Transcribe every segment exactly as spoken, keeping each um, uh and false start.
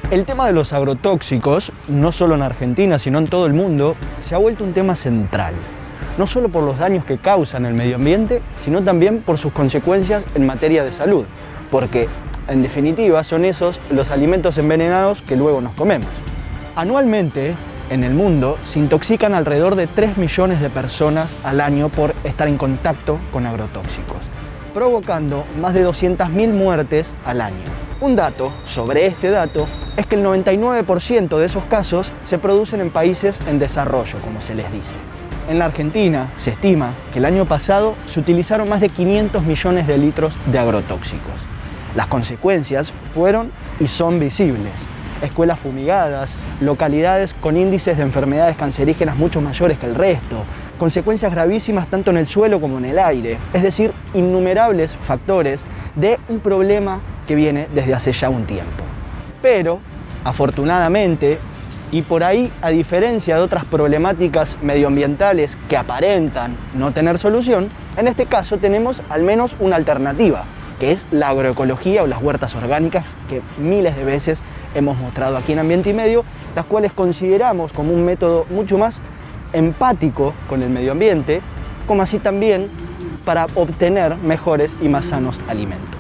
El tema de los agrotóxicos, no solo en Argentina, sino en todo el mundo, se ha vuelto un tema central. No solo por los daños que causan el medio ambiente, sino también por sus consecuencias en materia de salud. Porque, en definitiva, son esos los alimentos envenenados que luego nos comemos. Anualmente, en el mundo, se intoxican alrededor de tres millones de personas al año por estar en contacto con agrotóxicos, provocando más de doscientas mil muertes al año. Un dato sobre este dato es que el noventa y nueve por ciento de esos casos se producen en países en desarrollo, como se les dice. En la Argentina se estima que el año pasado se utilizaron más de quinientos millones de litros de agrotóxicos. Las consecuencias fueron y son visibles. Escuelas fumigadas, localidades con índices de enfermedades cancerígenas mucho mayores que el resto, consecuencias gravísimas tanto en el suelo como en el aire, es decir, innumerables factores de un problema que viene desde hace ya un tiempo. Pero, afortunadamente, y por ahí, a diferencia de otras problemáticas medioambientales que aparentan no tener solución, en este caso tenemos al menos una alternativa, que es la agroecología o las huertas orgánicas que miles de veces hemos mostrado aquí en Ambiente y Medio, las cuales consideramos como un método mucho más empático con el medio ambiente, como así también para obtener mejores y más sanos alimentos.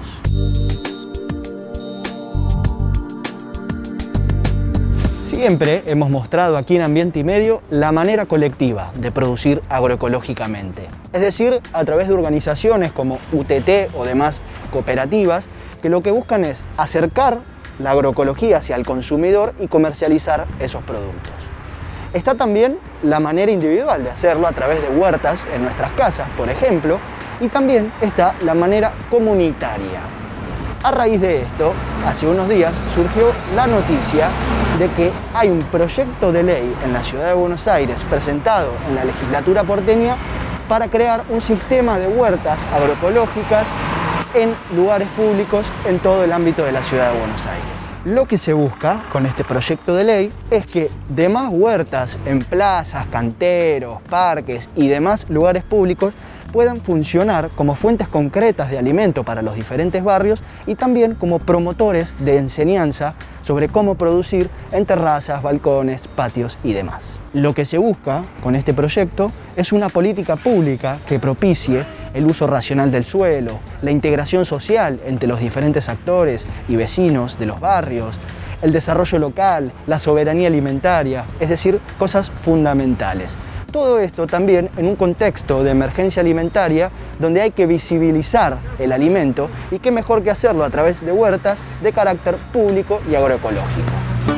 Siempre hemos mostrado aquí en Ambiente y Medio la manera colectiva de producir agroecológicamente, es decir, a través de organizaciones como U T T o demás cooperativas que lo que buscan es acercar la agroecología hacia el consumidor y comercializar esos productos. Está también la manera individual de hacerlo a través de huertas en nuestras casas, por ejemplo, y también está la manera comunitaria. A raíz de esto, hace unos días surgió la noticia de que hay un proyecto de ley en la ciudad de Buenos Aires presentado en la legislatura porteña para crear un sistema de huertas agroecológicas en lugares públicos en todo el ámbito de la ciudad de Buenos Aires. Lo que se busca con este proyecto de ley es que demás huertas en plazas, canteros, parques y demás lugares públicos puedan funcionar como fuentes concretas de alimento para los diferentes barrios y también como promotores de enseñanza sobre cómo producir en terrazas, balcones, patios y demás. Lo que se busca con este proyecto es una política pública que propicie el uso racional del suelo, la integración social entre los diferentes actores y vecinos de los barrios, el desarrollo local, la soberanía alimentaria, es decir, cosas fundamentales. Todo esto también en un contexto de emergencia alimentaria donde hay que visibilizar el alimento y qué mejor que hacerlo a través de huertas de carácter público y agroecológico.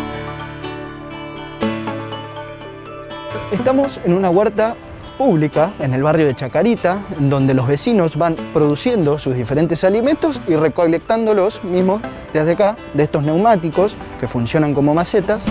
Estamos en una huerta pública en el barrio de Chacarita, donde los vecinos van produciendo sus diferentes alimentos y recolectándolos mismos desde acá, de estos neumáticos que funcionan como macetas.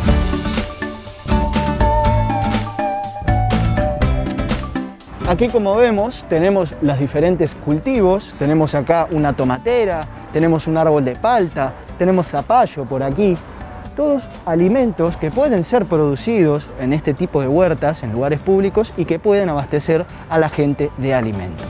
Aquí, como vemos, tenemos los diferentes cultivos, tenemos acá una tomatera, tenemos un árbol de palta, tenemos zapallo por aquí. Todos alimentos que pueden ser producidos en este tipo de huertas, en lugares públicos, y que pueden abastecer a la gente de alimentos.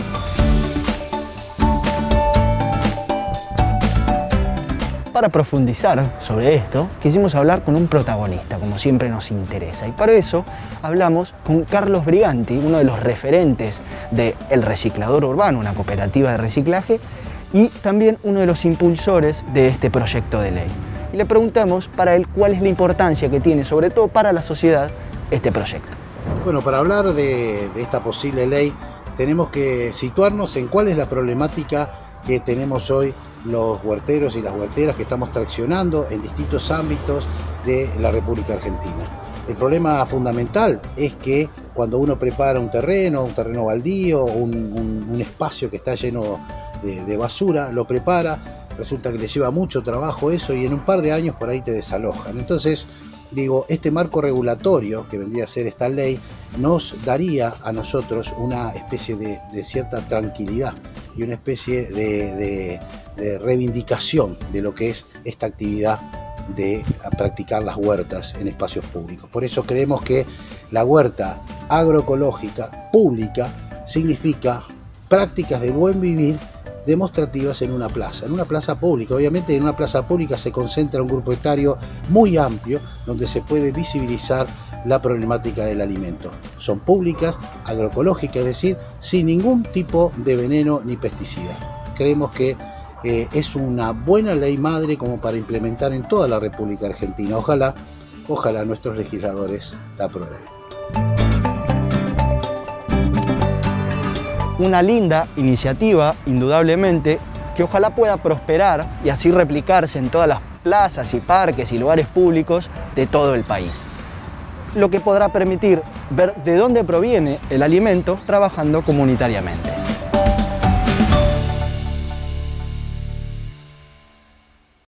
Para profundizar sobre esto, quisimos hablar con un protagonista, como siempre nos interesa. Y para eso hablamos con Carlos Briganti, uno de los referentes de El Reciclador Urbano, una cooperativa de reciclaje, y también uno de los impulsores de este proyecto de ley. Y le preguntamos para él cuál es la importancia que tiene, sobre todo para la sociedad, este proyecto. Bueno, para hablar de, de esta posible ley, tenemos que situarnos en cuál es la problemática que tenemos hoy los huerteros y las huerteras que estamos traccionando en distintos ámbitos de la República Argentina. El problema fundamental es que cuando uno prepara un terreno, un terreno baldío, un, un, un espacio que está lleno de, de basura, lo prepara, resulta que le lleva mucho trabajo eso y en un par de años por ahí te desalojan. Entonces, digo, este marco regulatorio que vendría a ser esta ley nos daría a nosotros una especie de, de cierta tranquilidad y una especie de, de, de reivindicación de lo que es esta actividad de practicar las huertas en espacios públicos. Por eso creemos que la huerta agroecológica pública significa prácticas de buen vivir demostrativas en una plaza, en una plaza pública. Obviamente en una plaza pública se concentra un grupo etario muy amplio donde se puede visibilizar la problemática del alimento. Son públicas, agroecológicas, es decir, sin ningún tipo de veneno ni pesticida. Creemos que eh, es una buena ley madre como para implementar en toda la República Argentina. Ojalá, ojalá nuestros legisladores la aprueben. Una linda iniciativa, indudablemente, que ojalá pueda prosperar y así replicarse en todas las plazas y parques y lugares públicos de todo el país, lo que podrá permitir ver de dónde proviene el alimento trabajando comunitariamente.